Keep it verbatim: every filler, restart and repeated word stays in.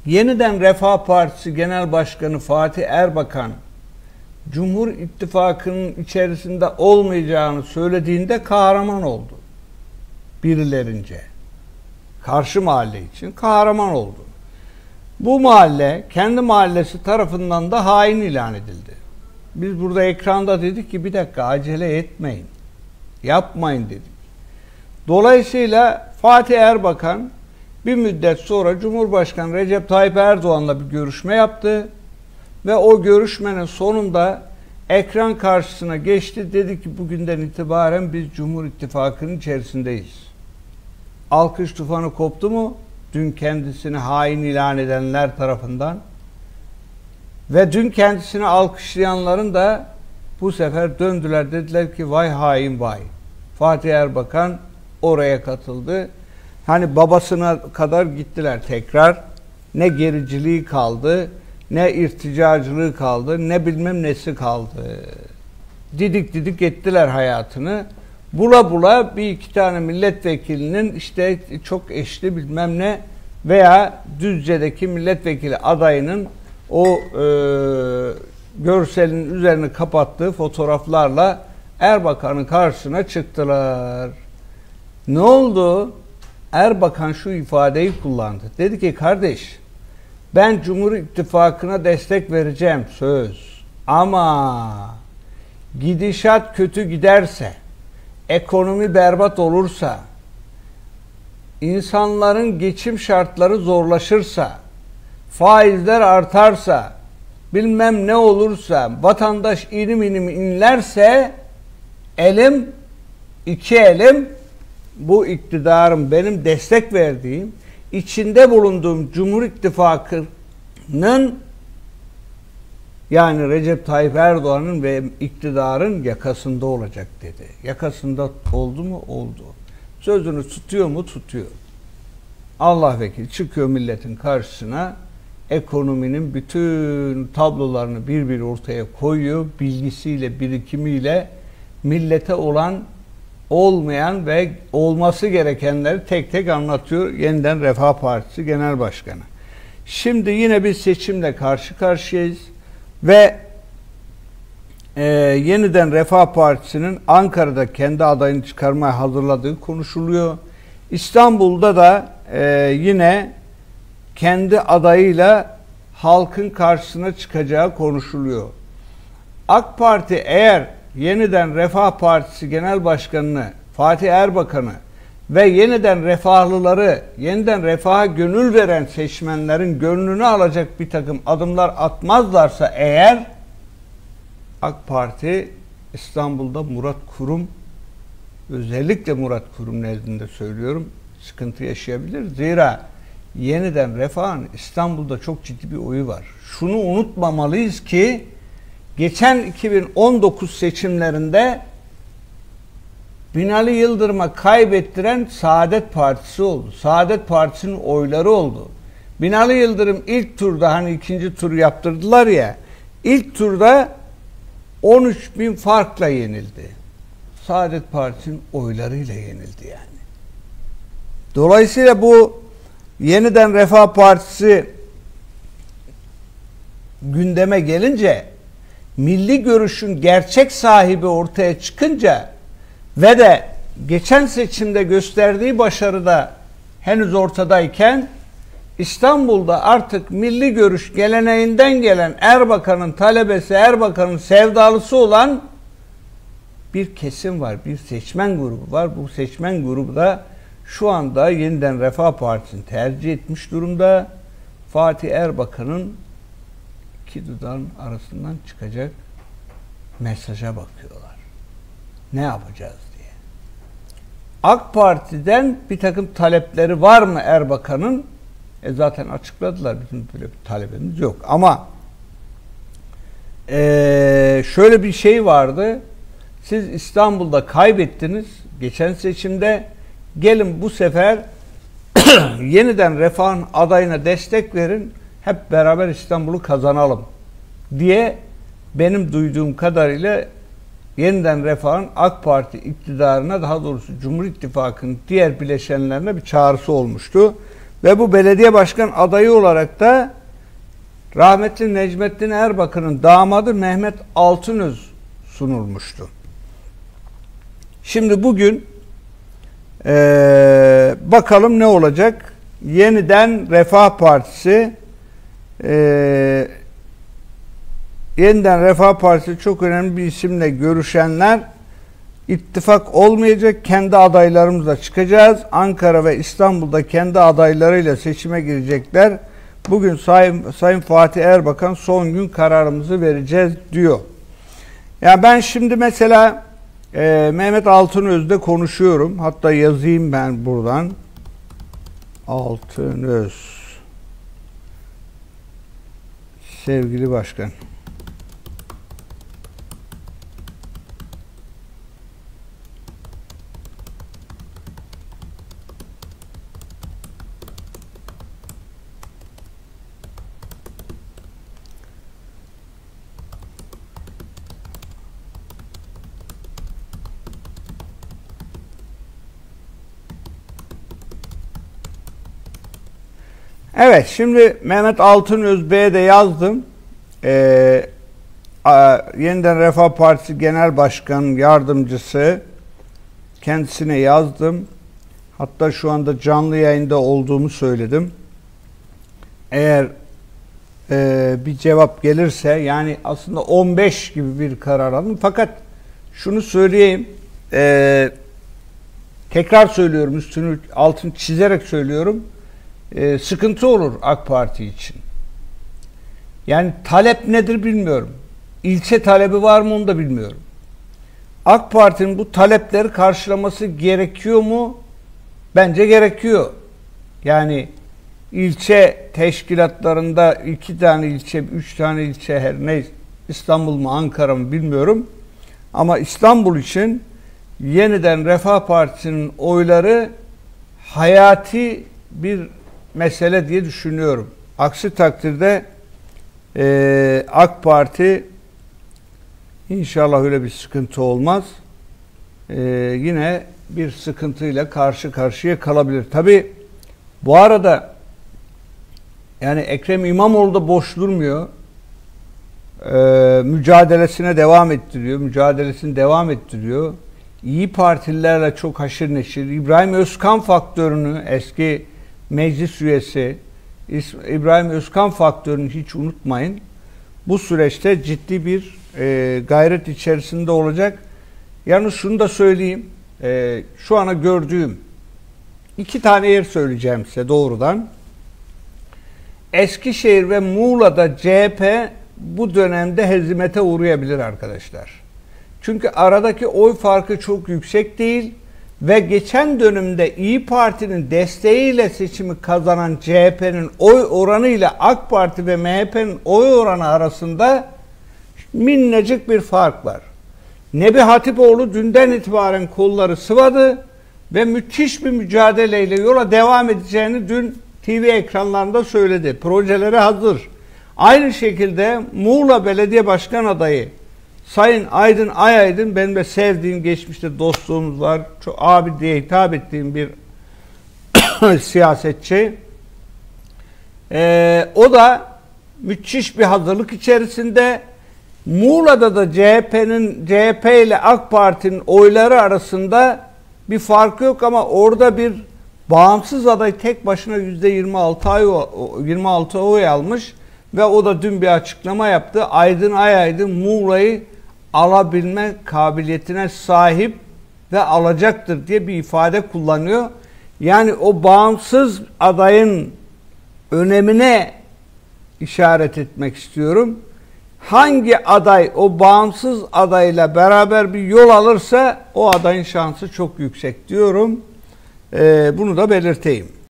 Yeniden Refah Partisi Genel Başkanı Fatih Erbakan, Cumhur İttifakı'nın içerisinde olmayacağını söylediğinde kahraman oldu. Birilerince. Karşı mahalle için kahraman oldu. Bu mahalle kendi mahallesi tarafından da hain ilan edildi. Biz burada ekranda dedik ki bir dakika acele etmeyin. Yapmayın dedik. Dolayısıyla Fatih Erbakan bir müddet sonra Cumhurbaşkanı Recep Tayyip Erdoğan'la bir görüşme yaptı. Ve o görüşmenin sonunda ekran karşısına geçti. Dedi ki bugünden itibaren biz Cumhur İttifakı'nın içerisindeyiz. Alkış tufanı koptu mu? Dün kendisini hain ilan edenler tarafından. Ve dün kendisini alkışlayanların da bu sefer döndüler. Dediler ki vay hain vay. Fatih Erbakan oraya katıldı. Hani babasına kadar gittiler tekrar. Ne gericiliği kaldı, ne irticacılığı kaldı, ne bilmem nesi kaldı. Didik didik ettiler hayatını. Bula bula bir iki tane milletvekilinin işte çok eşli bilmem ne veya Düzce'deki milletvekili adayının o e, görselin üzerini kapattığı fotoğraflarla Erbakan'ın karşısına çıktılar. Ne oldu? Erbakan şu ifadeyi kullandı. Dedi ki kardeş ben Cumhur İttifakı'na destek vereceğim söz. Ama gidişat kötü giderse, ekonomi berbat olursa, insanların geçim şartları zorlaşırsa, faizler artarsa, bilmem ne olursa, vatandaş inim inim inlerse elim, iki elim bu iktidarın benim destek verdiğim, içinde bulunduğum Cumhur İttifakı'nın yani Recep Tayyip Erdoğan'ın ve iktidarın yakasında olacak dedi. Yakasında oldu mu? Oldu. Sözünü tutuyor mu? Tutuyor. Allah vekil çıkıyor milletin karşısına, ekonominin bütün tablolarını bir bir ortaya koyuyor. Bilgisiyle, birikimiyle millete olan, olmayan ve olması gerekenleri tek tek anlatıyor Yeniden Refah Partisi Genel Başkanı. Şimdi yine bir seçimle karşı karşıyayız ve e, Yeniden Refah Partisi'nin Ankara'da kendi adayını çıkarmaya hazırladığı konuşuluyor. İstanbul'da da e, yine kendi adayıyla halkın karşısına çıkacağı konuşuluyor. AK Parti eğer Yeniden Refah Partisi Genel Başkanı'nı Fatih Erbakan'ı ve yeniden refahlıları, yeniden refaha gönül veren seçmenlerin gönlünü alacak bir takım adımlar atmazlarsa eğer AK Parti İstanbul'da Murat Kurum, özellikle Murat Kurum'un elinde söylüyorum, sıkıntı yaşayabilir. Zira Yeniden Refah'ın İstanbul'da çok ciddi bir oyu var. Şunu unutmamalıyız ki geçen iki bin on dokuz seçimlerinde Binali Yıldırım'a kaybettiren Saadet Partisi oldu. Saadet Partisi'nin oyları oldu. Binali Yıldırım ilk turda hani ikinci tur yaptırdılar ya, ilk turda on üç bin farkla yenildi. Saadet Partisi'nin oylarıyla yenildi yani. Dolayısıyla bu Yeniden Refah Partisi gündeme gelince, milli görüşün gerçek sahibi ortaya çıkınca ve de geçen seçimde gösterdiği başarıda henüz ortadayken İstanbul'da artık milli görüş geleneğinden gelen Erbakan'ın talebesi, Erbakan'ın sevdalısı olan bir kesim var, bir seçmen grubu var. Bu seçmen grubu da şu anda Yeniden Refah Partisi'ni tercih etmiş durumda. Fatih Erbakan'ın iki dudağın arasından çıkacak mesaja bakıyorlar. Ne yapacağız diye. AK Parti'den bir takım talepleri var mı Erbakan'ın? E zaten açıkladılar. Bizim böyle bir talebimiz yok. Ama ee, şöyle bir şey vardı. Siz İstanbul'da kaybettiniz geçen seçimde. Gelin bu sefer Yeniden Refah'ın adayına destek verin. Hep beraber İstanbul'u kazanalım diye benim duyduğum kadarıyla Yeniden Refah'ın AK Parti iktidarına, daha doğrusu Cumhur İttifakı'nın diğer bileşenlerine bir çağrısı olmuştu. Ve bu belediye başkan adayı olarak da rahmetli Necmettin Erbakan'ın damadı Mehmet Altınöz sunulmuştu. Şimdi bugün ee, bakalım ne olacak? Yeniden Refah Partisi ee, Yeniden Refah Partisi çok önemli bir isimle görüşenler, ittifak olmayacak, kendi adaylarımızla çıkacağız. Ankara ve İstanbul'da kendi adaylarıyla seçime girecekler. Bugün Sayın, Sayın Fatih Erbakan son gün kararımızı vereceğiz diyor. Yani ben şimdi mesela e, Mehmet Altınöz'de konuşuyorum. Hatta yazayım ben buradan. Altınöz. Sevgili başkan. Evet, şimdi Mehmet Altınöz Bey'e de yazdım. Ee, a, Yeniden Refah Partisi Genel Başkan Yardımcısı, kendisine yazdım. Hatta şu anda canlı yayında olduğumu söyledim. Eğer e, bir cevap gelirse, yani aslında on beş gibi bir karar aldım. Fakat şunu söyleyeyim, e, tekrar söylüyorum, üstünü altını çizerek söylüyorum. Ee, sıkıntı olur AK Parti için. Yani talep nedir bilmiyorum. İlçe talebi var mı onu da bilmiyorum. AK Parti'nin bu talepleri karşılaması gerekiyor mu? Bence gerekiyor. Yani ilçe teşkilatlarında iki tane ilçe, üç tane ilçe, her ne, İstanbul mu Ankara mı bilmiyorum. Ama İstanbul için Yeniden Refah Partisi'nin oyları hayati bir mesele diye düşünüyorum. Aksi takdirde e, AK Parti inşallah öyle bir sıkıntı olmaz. E, yine bir sıkıntıyla karşı karşıya kalabilir. Tabi bu arada yani Ekrem İmamoğlu da boş durmuyor. E, mücadelesine devam ettiriyor. Mücadelesini devam ettiriyor. İyi Partililerle çok haşır neşir. İbrahim Özkan faktörünü, eski meclis üyesi İbrahim Özkan faktörünü hiç unutmayın. Bu süreçte ciddi bir e, gayret içerisinde olacak. Yalnız şunu da söyleyeyim. E, şu ana gördüğüm iki tane yer söyleyeceğim size doğrudan. Eskişehir ve Muğla'da C H P bu dönemde hezimete uğrayabilir arkadaşlar. Çünkü aradaki oy farkı çok yüksek değil. Ve geçen dönemde İyi Parti'nin desteğiyle seçimi kazanan C H P'nin oy oranı ile AK Parti ve M H P'nin oy oranı arasında minnacık bir fark var. Nebi Hatipoğlu dünden itibaren kolları sıvadı ve müthiş bir mücadeleyle yola devam edeceğini dün T V ekranlarında söyledi. Projeleri hazır. Aynı şekilde Muğla Belediye Başkan adayı Sayın Aydın Ayaydın, benim de sevdiğim, geçmişte dostluğumuz var. Çok abi diye hitap ettiğim bir siyasetçi. Ee, o da müthiş bir hazırlık içerisinde. Muğla'da da C H P'nin C H P ile AK Parti'nin oyları arasında bir fark yok ama orada bir bağımsız aday tek başına yüzde yirmi altı oy almış ve o da dün bir açıklama yaptı. Aydın Ayaydın Muğla'yı alabilme kabiliyetine sahip ve alacaktır diye bir ifade kullanıyor. Yani o bağımsız adayın önemine işaret etmek istiyorum. Hangi aday o bağımsız adayla beraber bir yol alırsa o adayın şansı çok yüksek diyorum. Ee, bunu da belirteyim.